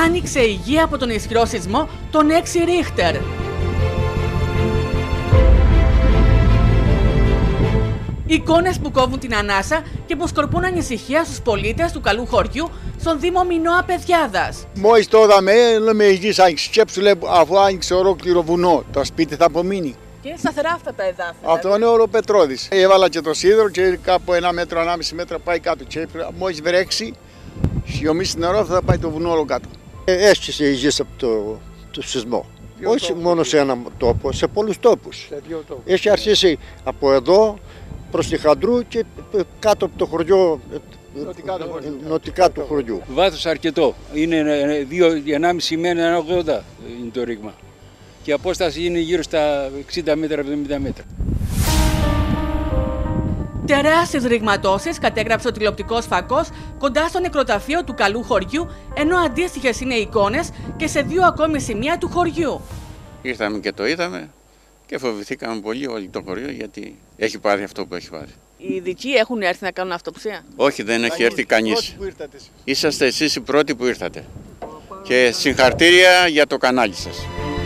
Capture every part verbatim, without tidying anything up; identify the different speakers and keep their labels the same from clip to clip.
Speaker 1: άνοιξε η γη από τον ισχυρό σεισμό των έξι Ρίχτερ. Εικόνες που κόβουν την ανάσα και που σκορπούν ανησυχία στους πολίτες του καλού χωριού στον Δήμο Μινώα Παιδιάδας.
Speaker 2: Μόλις το είδαμε, λέμε η γη άνοιξε. Σκέψου, λέει, αφού άνοιξε ολόκληρο βουνό, το σπίτι θα απομείνει.
Speaker 1: Και είναι σταθερά αυτά τα εδάφη.
Speaker 2: Αυτό είναι όλο πετρώδης. Έβαλα και το σίδερο και κάπου ένα μέτρο, ενάμιση μέτρα πάει κάτω. Και μόλις βρέξει, σιωμίσει νερό, θα πάει το βουνό όλο κάτω.
Speaker 3: Έσκησε η γη από το, το σεισμό. Όχι τόπους, μόνο σε έναν τόπο, σε πολλούς τόπους.
Speaker 2: Σε δύο τόπους.
Speaker 3: Έχει αρχίσει από εδώ προς τη Χαντρού και κάτω από το χωριό,
Speaker 2: νοτικά,
Speaker 3: νοτικά του χωριού.
Speaker 4: Βάθος αρκετό. Είναι δύο, ενάμιση με ένα ογδόντα είναι το ρήγμα. Και η απόσταση είναι γύρω στα εξήντα μέτρα, εβδομήντα μέτρα.
Speaker 1: Τεράστιες ρηγματώσεις κατέγραψε ο τηλεοπτικός φακός κοντά στο νεκροταφείο του καλού χωριού, ενώ αντίστοιχες είναι εικόνες και σε δύο ακόμη σημεία του χωριού.
Speaker 5: Ήρθαμε και το είδαμε και φοβηθήκαμε πολύ όλο το χωριό, γιατί έχει πάρει αυτό που έχει πάρει.
Speaker 1: Οι ειδικοί έχουν έρθει να κάνουν αυτοψία?
Speaker 5: Όχι, δεν έχει έρθει κανείς. Είσαστε εσείς οι πρώτοι που ήρθατε. Και συγχαρητήρια για το κανάλι σας.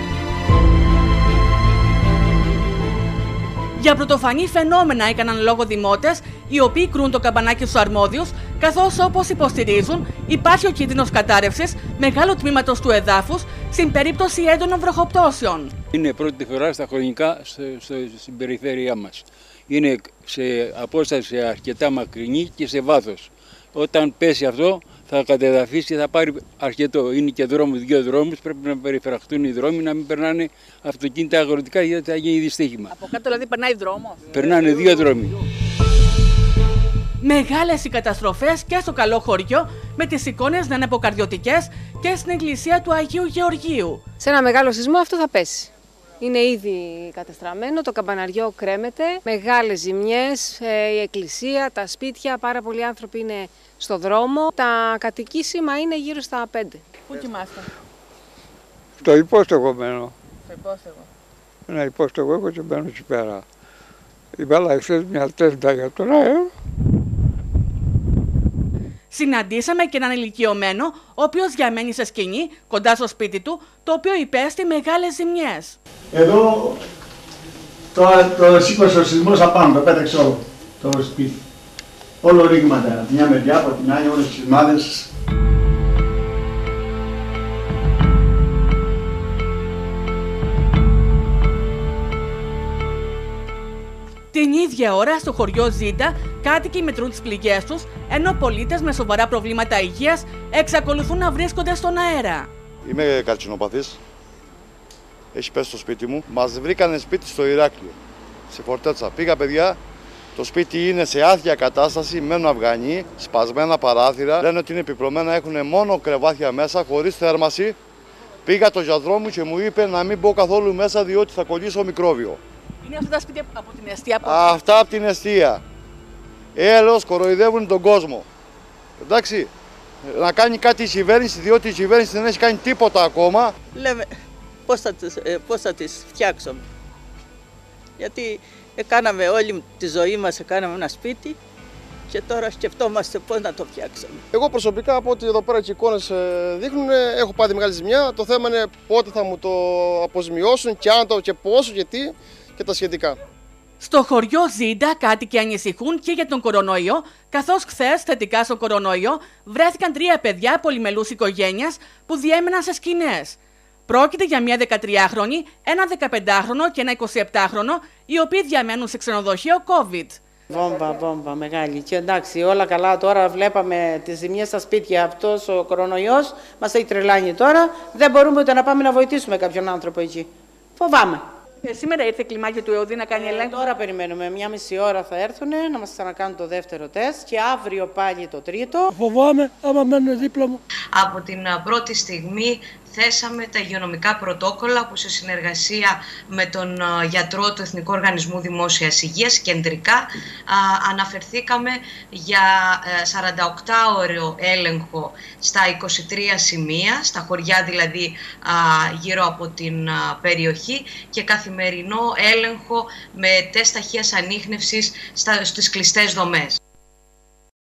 Speaker 1: Για πρωτοφανή φαινόμενα έκαναν λόγο δημότες, οι οποίοι κρούν το καμπανάκι στους αρμόδιους, καθώς όπως υποστηρίζουν υπάρχει ο κίνδυνος κατάρρευσης μεγάλου τμήματος του εδάφους στην περίπτωση έντονων βροχοπτώσεων.
Speaker 4: Είναι πρώτη φορά στα χρονικά στο, στο, στην περιφέρειά μας. Είναι σε απόσταση αρκετά μακρινή και σε βάθος. Όταν πέσει αυτό θα κατεδαφίσει, θα πάρει αρκετό. Είναι και δρόμοι, δύο δρόμους, πρέπει να περιφραχτούν οι δρόμοι, να μην περνάνε αυτοκίνητα αγροτικά, γιατί θα γίνει δυστύχημα.
Speaker 1: Από κάτω δηλαδή περνάει δρόμος?
Speaker 4: Περνάνε δύο δρόμοι.
Speaker 1: Μεγάλες οι καταστροφές και στο καλό χωριό, με τις εικόνες να είναι αποκαρδιωτικές και στην εκκλησία του Αγίου Γεωργίου.
Speaker 6: Σε ένα μεγάλο σεισμό αυτό θα πέσει. Είναι ήδη κατεστραμμένο, το καμπαναριό κρέμεται, μεγάλες ζημιές, η εκκλησία, τα σπίτια, πάρα πολλοί άνθρωποι είναι στο δρόμο. Τα κατοικήσιμα είναι γύρω στα πέντε.
Speaker 1: Πού κοιμάστε?
Speaker 2: Στο υπόστεγο μένω.
Speaker 1: Στο υπόστεγο.
Speaker 2: Ένα υπόστεγο έχω και μπαίνω εκεί πέρα. Βάλα εχθές μια τέντα για τον αέρα.
Speaker 1: Συναντήσαμε και έναν ηλικιωμένο, ο οποίος διαμένει σε σκηνή κοντά στο σπίτι του, το οποίο υπέστη μεγάλες ζημιές.
Speaker 7: Εδώ το, το σήκωσε ο σεισμός απάνω, το πέταξε όλο το σπίτι. Όλο ρήγματα, μια μεριά από την άλλη, όλες τις σεισμάδες.
Speaker 1: Την ίδια ώρα στο χωριό Ζήντα, κάτοικοι μετρούν τις πληγές τους, ενώ πολίτες με σοβαρά προβλήματα υγείας εξακολουθούν να βρίσκονται στον αέρα.
Speaker 8: Είμαι καρκινοπαθής. Έχει πέσει στο σπίτι μου. Μας βρήκανε σπίτι στο Ηράκλειο, σε Φορτέτσα. Πήγα, παιδιά, το σπίτι είναι σε άθλια κατάσταση, μένουν αυγανοί, σπασμένα παράθυρα. Λένε ότι είναι επιπλωμένα, έχουν μόνο κρεβάτια μέσα, χωρίς θέρμαση. Πήγα το γιατρό μου και μου είπε να μην μπω καθόλου μέσα, διότι θα κολλήσω μικρόβιο.
Speaker 1: Είναι αυτά τα σπίτια από την εστία? Από...
Speaker 8: Αυτά από την εστία. Έλεος, κοροϊδεύουν τον κόσμο. Εντάξει, να κάνει κάτι η κυβέρνηση, διότι η κυβέρνηση δεν έχει κάνει τίποτα ακόμα.
Speaker 9: Λέμε πώς θα τις, πώς θα τις φτιάξουμε. Γιατί κάναμε όλη τη ζωή μας, κάναμε ένα σπίτι και τώρα σκεφτόμαστε πώς να το φτιάξουμε.
Speaker 10: Εγώ προσωπικά, από ό,τι εδώ πέρα και οι εικόνες δείχνουν, έχω πάθει μεγάλη ζημιά. Το θέμα είναι πότε θα μου το αποζημιώσουν και αν το και πόσο και τι και τα σχετικά.
Speaker 1: Στο χωριό Ζήντα κάτοικοι ανησυχούν και για τον κορονοϊό, καθώς χθες θετικά στο κορονοϊό βρέθηκαν τρία παιδιά πολυμελούς οικογένειας που διέμεναν σε σκηνές. Πρόκειται για μια δεκατριάχρονη, ένα δεκαπεντάχρονο και ένα εικοσιεπτάχρονο, οι οποίοι διαμένουν σε ξενοδοχείο COVID.
Speaker 11: Βόμβα, βόμβα μεγάλη. Και εντάξει, όλα καλά. Τώρα βλέπαμε τις ζημιές στα σπίτια. Αυτός ο κορονοϊός μας έχει τρελάνει τώρα. Δεν μπορούμε ούτε να πάμε να βοηθήσουμε κάποιον άνθρωπο εκεί. Φοβάμαι.
Speaker 1: Ε, σήμερα ήρθε κλιμάκιο του ΕΟΔΗ να κάνει ελέγχο.
Speaker 11: Ε, τώρα περιμένουμε. Μια μισή ώρα θα έρθουν να μας ξανακάνουν το δεύτερο τεστ και αύριο πάλι το τρίτο.
Speaker 12: Φοβάμαι άμα μένουν δίπλα μου.
Speaker 13: Από την πρώτη στιγμή θέσαμε τα υγειονομικά πρωτόκολλα που σε συνεργασία με τον γιατρό του Εθνικού Οργανισμού Δημόσιας Υγείας κεντρικά α, αναφερθήκαμε για σαρανταοκτάωρο έλεγχο στα είκοσι τρία σημεία, στα χωριά δηλαδή α, γύρω από την α, περιοχή και καθημερινό έλεγχο με τεστ ταχείας ανίχνευσης στα, στις κλειστές δομές.